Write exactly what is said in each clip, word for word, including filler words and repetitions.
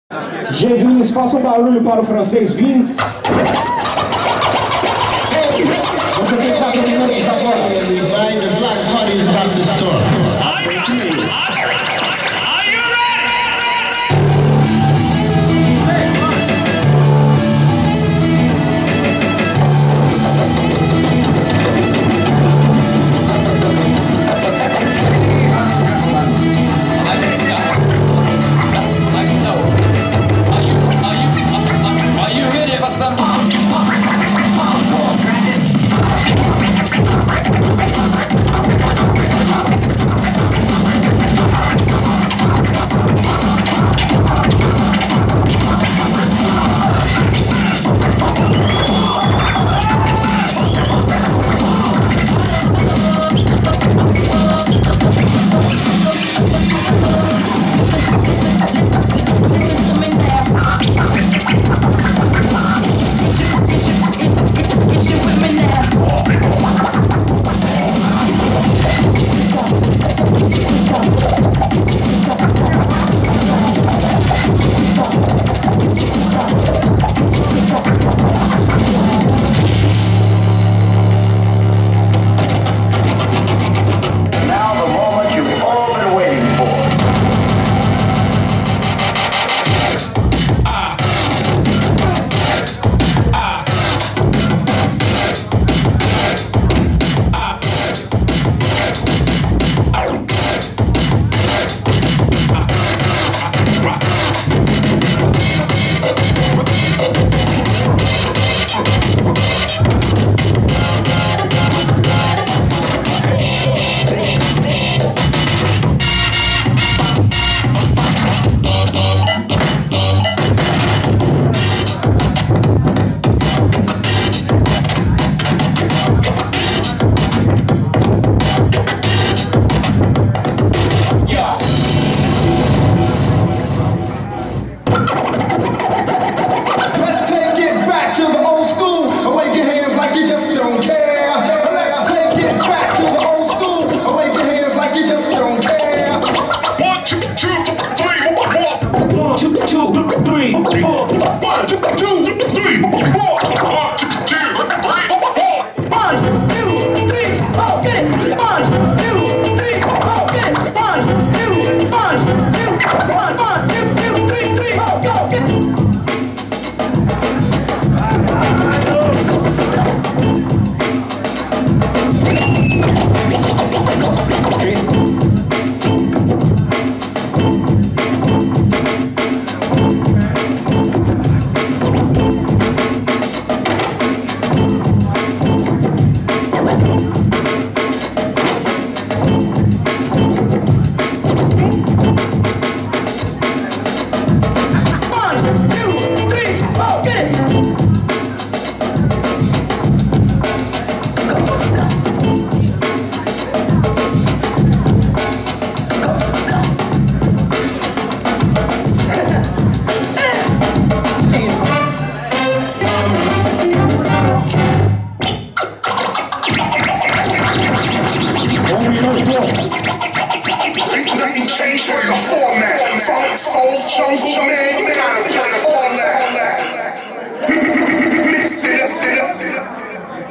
G. Vince, faça um barulho para o francês Vince. Você tem quatro minutos agora. The black party is about to start. Nothing changed for the format. Funk, soul, jungle, man, you gotta play all that. Mix it up, sit up, sit up.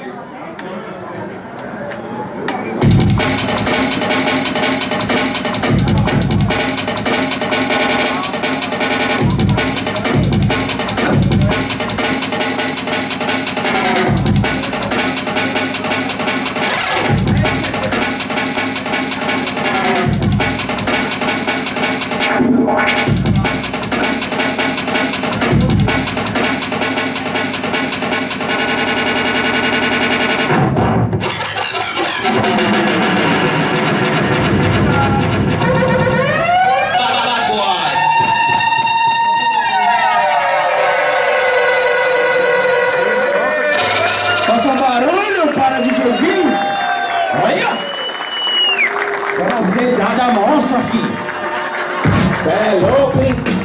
Faça um barulho para D J Vince. Olha! São as dedadas monstra, filho. Cê é louco, hein?